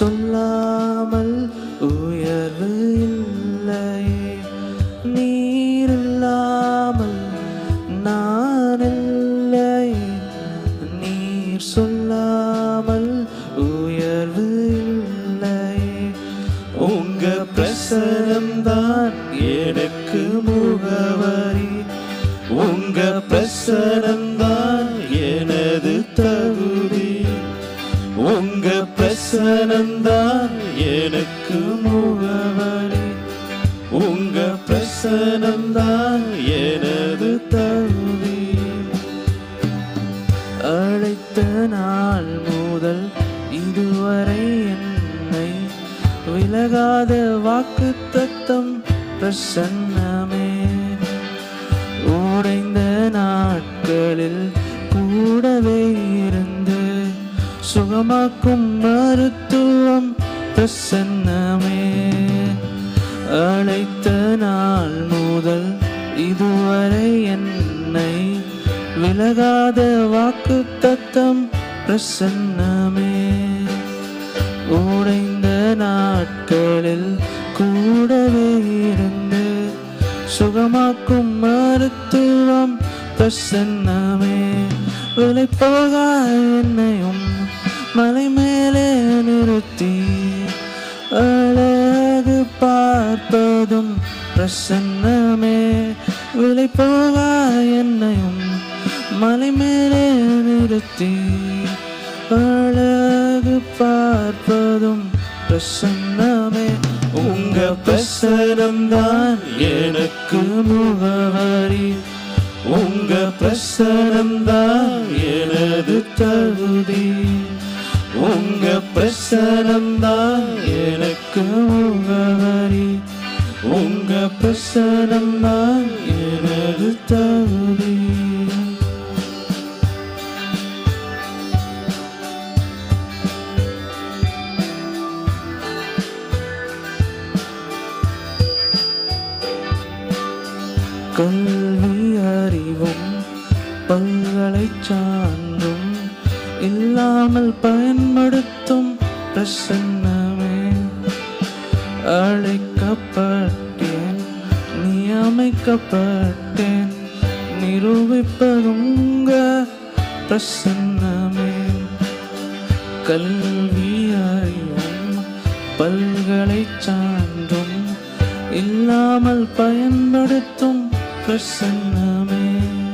சொல்லாமல் உயர்வு இல்லையே, நீர் இல்லாமல் நான் இல்லையே, நீர் சொல்லாமல் உயர்வு இல்லையே. உங்க பிரசனம்தான் எனக்கு முகவரி, உங்க பிரசனம்தான் எனது தகுதி, உங்க பிரசனம்தான் எனக்கு முகவரி, உங்க பிரசனம்தான் எனது தகுதி. அழைத்த நாள் முதல் இதுவரை என்னை விலகாத வாக்குத்தத்தம் பிரசன்னமே. உடைந்த நாட்களில் கூடவே இருந்து சுகமாக்கும் மருத்துவம் பிரசன்னமே. அழைத்த நாள் முதல் இதுவரை என்னை விலகாத வாக்குத்தத்தம் பிரசன்னமே. உடைந்த நாட்களில் கூடவே இருந்து சுகமாக்கும் மருத்துவம் பிரசன்னமே. விலை போகா என்னையும் மலை மேலே நிறுத்தி அழகு பார்ப்பதும் பிரசன்னமே. விலை போகா என்னையும் மலை மேலே நிறுத்தி அழகு பார்ப்பதும் பிரசன்னமே. உங்க பிரசனம்தான் எனக்கு முகவரி, உங்க பிரசனம்தான் எனது தகுதி, உங்க பிரசனம்தான் எனக்கு முகவரி, உங்க பிரசனம்தான் எனது தகுதி. கல்வி அறிவும் பல்கலை சான்றும் இல்லாமல் பயன்படுத்தும் பிரசன்னமே. அழைக்கப்பட்டேன், நியமிக்கப்பட்டேன், நிரூபிப்பதுங்க பிரசன்னமே. கல்வி அறிவும் பல்கலை சான்றும் இல்லாமல் பயன்படுத்தும் பிரசன்னமே.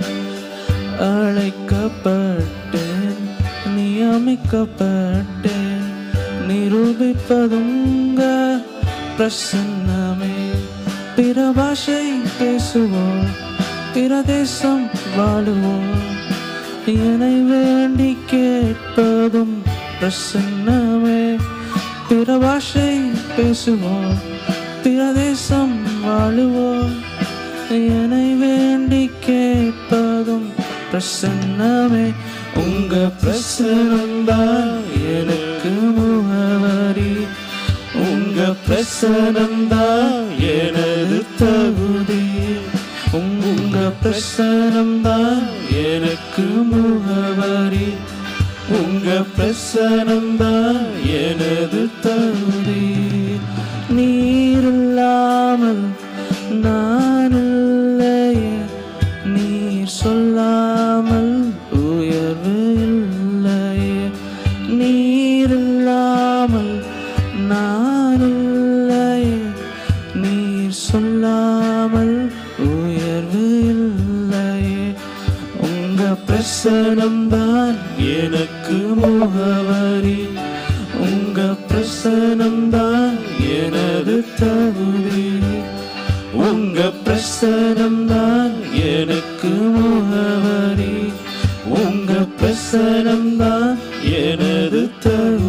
அழைக்கப்பட்டேன், நியமிக்கப்பட்டேன், நிரூபிப்பதுங்க பிரசன்னமே. பிற பாஷை பேசுவோம், பிற தேசம் வாழுவோம், என்னை வேண்டி கேட்பதும் பிரசன்னமே. பிற பாஷை பேசுவோம், பிற தேசம் வாழுவோம், என்னை வேண்டி கேட்பதும் பிரசன்னமே. உங்க பிரசனம்தான் எனக்கு முகவரி, உங்க பிரசனம்தான் எனது தகுதி, உங்க பிரசனம்தான் எனக்கு முகவரி, உங்க பிரசனம்தான் எனது தகுதி. நீர் இல்லாமல் நான் இல்லையே, நீர் சொல்லாமல் உயர்வு இல்லையே, நீர் இல்லாமல் நான் இல்லையே, நீர் சொல்லாமல் உயர்வு இல்லையே. உங்க பிரசனம்தான் எனக்கு முகவரி, உங்க பிரசனம்தான் எனது தகுதி, உங்க பிரசனம்தான் எனக்கு முகவரி, உங்க பிரசனம்தான் எனது தகுதி.